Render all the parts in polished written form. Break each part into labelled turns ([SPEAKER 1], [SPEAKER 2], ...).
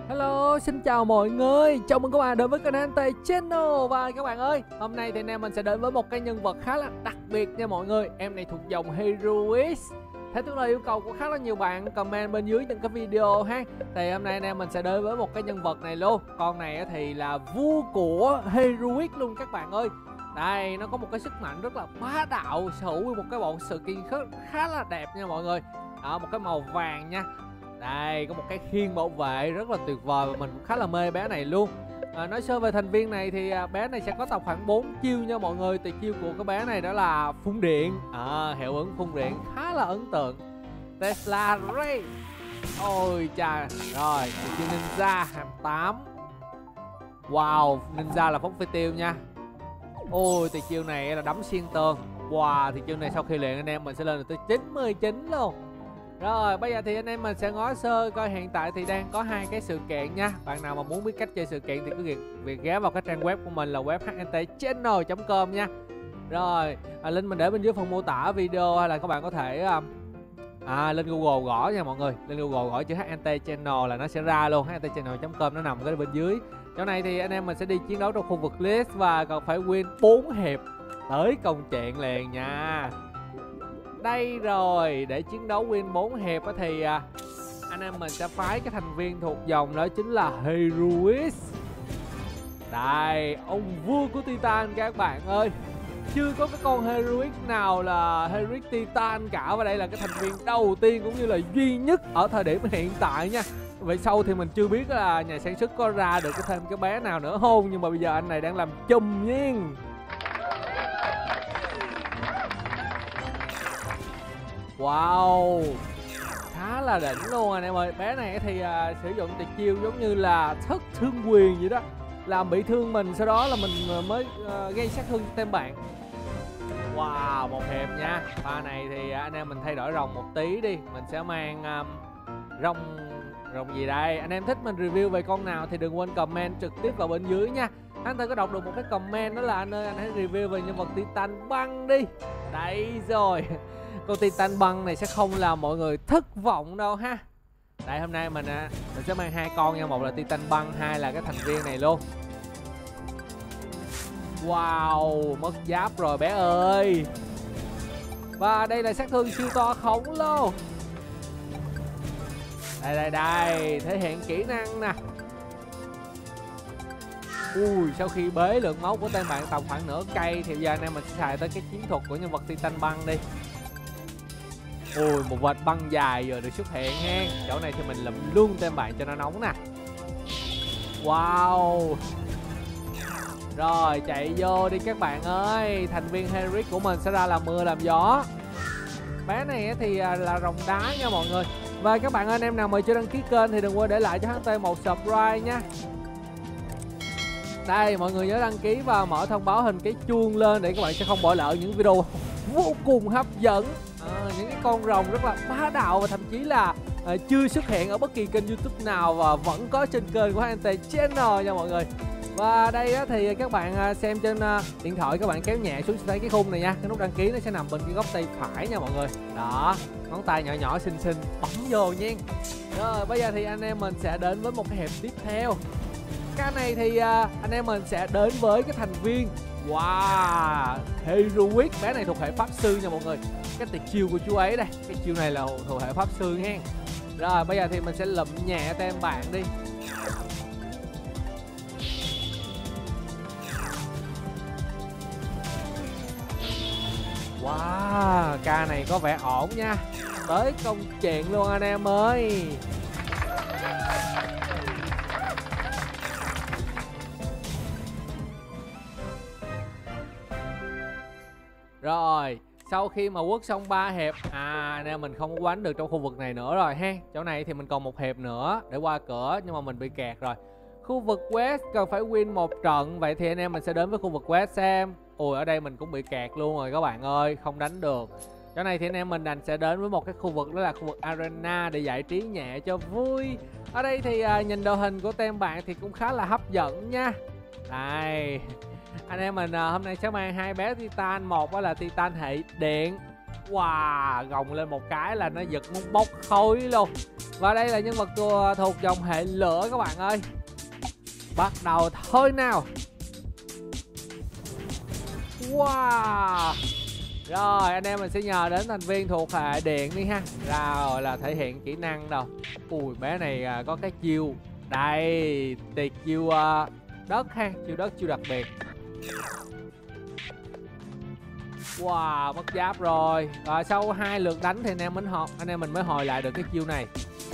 [SPEAKER 1] Hello, xin chào mọi người. Chào mừng các bạn đến với kênh Ante Channel. Và các bạn ơi, hôm nay thì anh em mình sẽ đến với một cái nhân vật khá là đặc biệt nha mọi người. Em này thuộc dòng Heroic. Theo tức là yêu cầu của khá là nhiều bạn comment bên dưới những cái video ha. Thì hôm nay anh em mình sẽ đến với một cái nhân vật này luôn. Con này thì là vua của Heroic luôn các bạn ơi. Đây, nó có một cái sức mạnh rất là bá đạo, sở hữu một cái bộ skin khá là đẹp nha mọi người. Đó, một cái màu vàng nha. Đây, có một cái khiên bảo vệ rất là tuyệt vời và mình cũng khá là mê bé này luôn. Nói sơ về thành viên này thì bé này sẽ có tầm khoảng 4 chiêu nha mọi người. Tuyệt chiêu của cái bé này đó là phun điện, hiệu ứng phun điện khá là ấn tượng. Tesla Ray. Ôi chà, rồi tuyệt chiêu Ninja 28. Wow, Ninja là phóng phi tiêu nha. Ôi tuyệt chiêu này là đấm xuyên tường. Wow, tuyệt chiêu này sau khi luyện anh em mình sẽ lên được tới 99 luôn. Rồi bây giờ thì anh em mình sẽ ngó sơ coi hiện tại thì đang có 2 cái sự kiện nha. Bạn nào mà muốn biết cách chơi sự kiện thì cứ việc ghé vào cái trang web của mình là web hntchannel.com nha. Rồi link mình để bên dưới phần mô tả video, hay là các bạn có thể lên Google gõ nha mọi người. Lên Google gõ chữ HNT Channel là nó sẽ ra luôn. hntchannel.com nó nằm cái bên dưới. Chỗ này thì anh em mình sẽ đi chiến đấu trong khu vực list và cần phải win 4 hiệp tới công chuyện liền nha. Đây rồi, để chiến đấu win 4 hiệp thì anh em mình sẽ phái cái thành viên thuộc dòng đó chính là Heroic. Đây, ông vua của Titan các bạn ơi. Chưa có cái con Heroic nào là Heroic Titan cả. Và đây là cái thành viên đầu tiên cũng như là duy nhất ở thời điểm hiện tại nha. Vậy sau thì mình chưa biết là nhà sản xuất có ra được thêm cái bé nào nữa không. Nhưng mà bây giờ anh này đang làm chùm nha. Wow, khá là đỉnh luôn anh em ơi. Bé này thì sử dụng tuyệt chiêu giống như là thất thương quyền vậy đó, làm bị thương mình, sau đó là mình mới gây sát thương cho tên bạn. Wow, một hiệp nha. Pha này thì anh em mình thay đổi rồng một tí đi. Mình sẽ mang rồng gì đây. Anh em thích mình review về con nào thì đừng quên comment trực tiếp vào bên dưới nha. Anh ta có đọc được một cái comment đó là anh ơi anh hãy review về nhân vật Titan băng đi. Đây rồi, con Titan băng này sẽ không làm mọi người thất vọng đâu ha. Đây hôm nay mình sẽ mang 2 con nha. Một là Titan băng, 2 là cái thành viên này luôn. Wow, mất giáp rồi bé ơi. Và đây là sát thương siêu to khủng luôn. Đây, thể hiện kỹ năng nè. Ui, sau khi bế lượng máu của tên bạn tầm khoảng nửa cây thì giờ anh em mình sẽ xài tới cái chiến thuật của nhân vật Titan băng đi. Ui, một vệt băng dài vừa được xuất hiện ha. Chỗ này thì mình lụm luôn tên bạn cho nó nóng nè. Wow. Rồi chạy vô đi các bạn ơi. Thành viên Heroic của mình sẽ ra làm mưa làm gió. Bé này thì là rồng đá nha mọi người. Và các bạn anh em nào mà chưa đăng ký kênh thì đừng quên để lại cho HT một subscribe nha. Đây mọi người nhớ đăng ký và mở thông báo hình cái chuông lên để các bạn sẽ không bỏ lỡ những video vô cùng hấp dẫn. Những cái con rồng rất là bá đạo và thậm chí là chưa xuất hiện ở bất kỳ kênh YouTube nào và vẫn có trên kênh của Ante Channel nha mọi người. Và đây thì các bạn xem trên điện thoại, các bạn kéo nhẹ xuống sẽ thấy cái khung này nha. Cái nút đăng ký nó sẽ nằm bên cái góc tay phải nha mọi người. Đó, ngón tay nhỏ nhỏ xinh xinh bấm vô nha. Rồi bây giờ thì anh em mình sẽ đến với một cái hiệp tiếp theo. Cái này thì anh em mình sẽ đến với cái thành viên wow, Heroic. Bé này thuộc hệ pháp sư nha mọi người. Cái tuyệt chiêu của chú ấy đây, cái chiêu này là thuộc hệ pháp sư nha. Rồi bây giờ thì mình sẽ lụm nhẹ tên bạn đi. Wow, ca này có vẻ ổn nha. Tới công chuyện luôn anh em ơi. Rồi, sau khi mà quất xong 3 hiệp anh em mình không có quánh được trong khu vực này nữa rồi ha. Chỗ này thì mình còn một hiệp nữa để qua cửa nhưng mà mình bị kẹt rồi. Khu vực West cần phải win một trận. Vậy thì anh em mình sẽ đến với khu vực West xem. Ui, ở đây mình cũng bị kẹt luôn rồi các bạn ơi, không đánh được. Chỗ này thì anh em mình đành sẽ đến với một cái khu vực đó là khu vực Arena để giải trí nhẹ cho vui. Ở đây thì nhìn đội hình của tem bạn thì cũng khá là hấp dẫn nha. Đây, anh em mình hôm nay sẽ mang 2 bé Titan. Một đó là Titan hệ điện. Wow, gồng lên một cái là nó giật muốn bốc khói luôn. Và đây là nhân vật thuộc dòng hệ lửa các bạn ơi. Bắt đầu thôi nào. Wow. Rồi anh em mình sẽ nhờ đến thành viên thuộc hệ điện đi ha. Rồi là thể hiện kỹ năng đâu. Ui bé này có cái chiêu. Đây tiệt chiêu đất ha. Chiêu đất chiêu đặc biệt. Wow mất giáp rồi. Rồi sau 2 lượt đánh thì anh em mình mới hồi lại được cái chiêu này.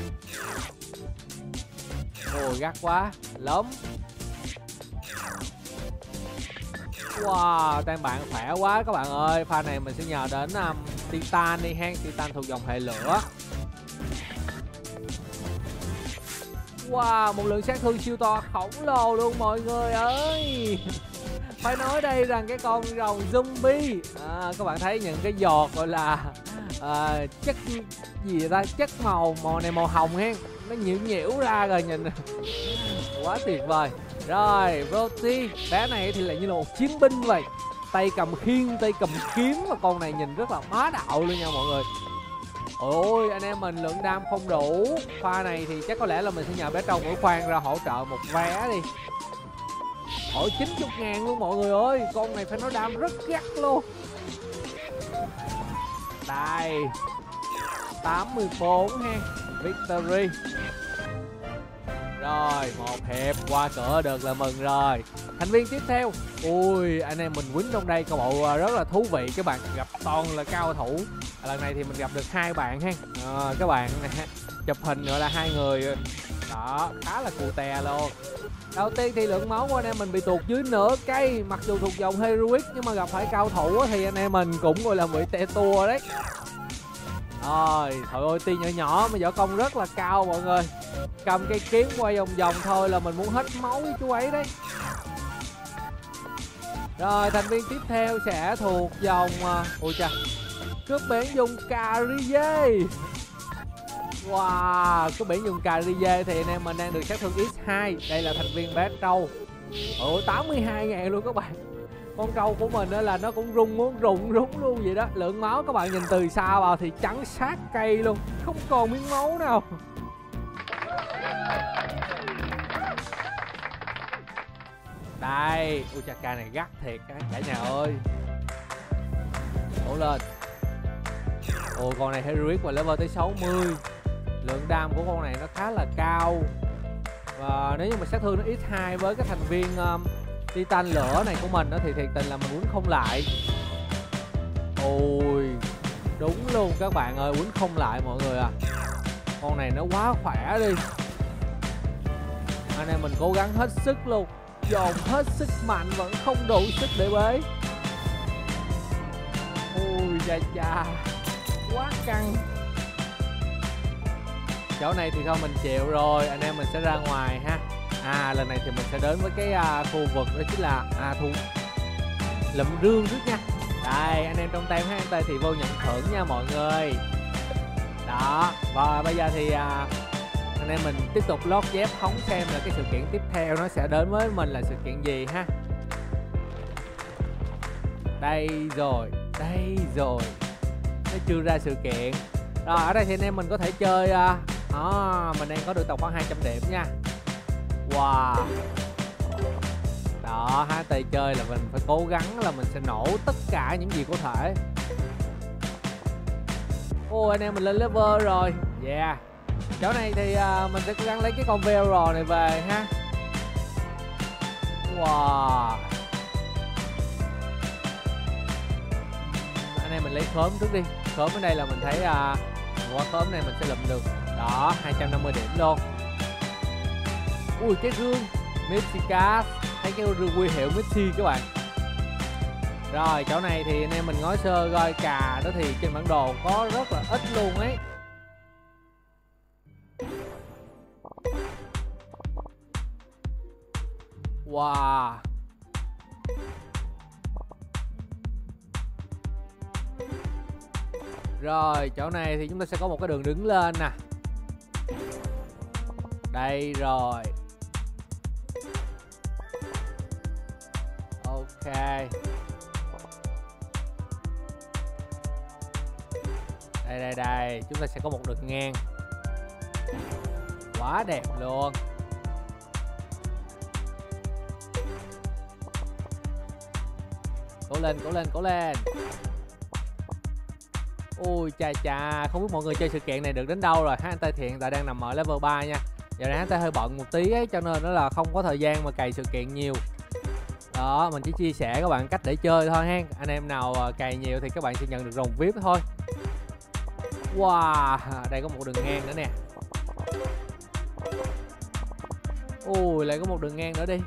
[SPEAKER 1] Ôi gắt quá. Lớn. Wow, tên bạn khỏe quá các bạn ơi. Pha này mình sẽ nhờ đến Titan đi ha. Titan thuộc dòng hệ lửa. Wow, một lượng sát thương siêu to khổng lồ luôn mọi người ơi. Phải nói đây rằng cái con rồng zombie các bạn thấy những cái giọt gọi là chất gì ta, chất màu này màu hồng ha, nó nhiễu ra rồi nhìn quá tuyệt vời. Rồi Roti bé này thì lại như là một chiến binh vậy, tay cầm khiên, tay cầm kiếm, và con này nhìn rất là bá đạo luôn nha mọi người. Ôi anh em mình lượng đam không đủ. Pha này thì chắc có lẽ là mình sẽ nhờ bé trâu mũi khoan ra hỗ trợ một vé đi. Ôi 90.000 luôn mọi người ơi. Con này phải nói đam rất gắt luôn. Đây 84 ha. Victory. Rồi một hiệp qua cửa được là mừng rồi. Thành viên tiếp theo. Ui anh em mình quýnh trong đây câu bộ rất là thú vị. Các bạn gặp toàn là cao thủ. Lần này thì mình gặp được 2 bạn ha. Các bạn chụp hình gọi là 2 người. Đó khá là cù tè luôn. Đầu tiên thì lượng máu của anh em mình bị tụt dưới nửa cây. Mặc dù thuộc dòng Heroic nhưng mà gặp phải cao thủ thì anh em mình cũng gọi là bị tè tua đấy. Rồi trời ơi ti nhỏ nhỏ mà võ công rất là cao mọi người. Cầm cây kiếm quay vòng vòng thôi là mình muốn hết máu với chú ấy đấy. Rồi thành viên tiếp theo sẽ thuộc dòng ôi cha, cướp biển dùng Carize. Wow, cướp biển dùng Carize thì anh em mình đang được sát thương X2. Đây là thành viên bé trâu. Ủa 82.000 luôn các bạn. Con trâu của mình đó là nó cũng rung luôn vậy đó. Lượng máu các bạn nhìn từ xa vào thì trắng sát cây luôn, không còn miếng máu nào. Đây, Uchaka này gắt thiệt cả nhà ơi. Đổ lên. Ồ con này Heroic và level tới 60. Lượng đam của con này nó khá là cao. Và nếu như mà sát thương nó X2 với cái thành viên Titan lửa này của mình đó thì thiệt tình là mình quýnh không lại. Ôi đúng luôn các bạn ơi, quýnh không lại mọi người à. Con này nó quá khỏe đi. Anh em mình cố gắng hết sức luôn, dồn hết sức mạnh vẫn không đủ sức để bế. Ôi cha quá căng. Chỗ này thì thôi mình chịu rồi, anh em mình sẽ ra ngoài ha. Lần này thì mình sẽ đến với cái khu vực đó chính là thu lụm rương trước nha. Đây anh em trong tem ha, tay thì vô nhận thưởng nha mọi người. Đó và bây giờ thì anh em mình tiếp tục lót dép hóng xem là cái sự kiện tiếp theo nó sẽ đến với mình là sự kiện gì ha. Đây rồi nó chưa ra sự kiện. Rồi ở đây thì anh em mình có thể chơi mình đang có được tổng khoảng 200 điểm nha. Wow. Đó hai tay chơi là mình phải cố gắng là mình sẽ nổ tất cả những gì có thể. Ôi anh em mình lên level rồi. Yeah. Chỗ này thì mình sẽ cố gắng lấy cái con Vero này về ha. Wow. Anh em mình lấy khóm trước đi. Khóm ở đây là mình thấy qua khóm này mình sẽ lụm được. Đó 250 điểm luôn. Ui cái gương Mythicast, thấy cái gương huy hiệu Mythi các bạn. Rồi chỗ này thì anh em mình ngó sơ coi cà đó thì trên bản đồ có rất là ít luôn ấy. Wow. Rồi chỗ này thì chúng ta sẽ có một cái đường đứng lên nè. Đây rồi. Ok. Đây chúng ta sẽ có một đường ngang. Quá đẹp luôn. Cố lên, cố lên, cố lên. Ui chà chà, không biết mọi người chơi sự kiện này được đến đâu rồi. Anh Tê thì hiện tại đang nằm ở level 3 nha. Giờ này anh Tê hơi bận một tí ấy, cho nên nó là không có thời gian mà cày sự kiện nhiều. Đó, mình chỉ chia sẻ các bạn cách để chơi thôi ha. Anh em nào cày nhiều thì các bạn sẽ nhận được rồng VIP thôi. Wow, đây có một đường ngang nữa nè. Ui, lại có một đường ngang nữa đi.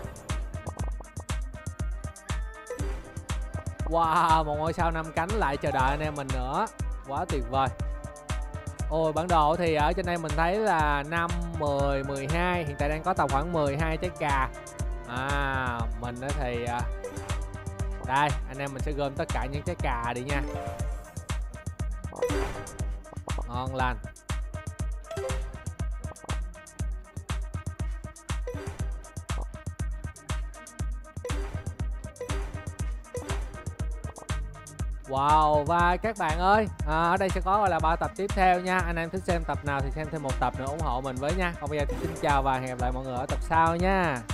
[SPEAKER 1] Wow, một ngôi sao 5 cánh lại chờ đợi anh em mình nữa. Quá tuyệt vời. Ôi, bản đồ thì ở trên đây mình thấy là 5, 10, 12. Hiện tại đang có tầm khoảng 12 trái cà. Mình thì đây, anh em mình sẽ gom tất cả những trái cà đi nha. Ngon lành. Wow, và các bạn ơi, ở đây sẽ có gọi là 3 tập tiếp theo nha. Anh em thích xem tập nào thì xem thêm một tập nữa ủng hộ mình với nha. Còn bây giờ thì xin chào và hẹn gặp lại mọi người ở tập sau nha.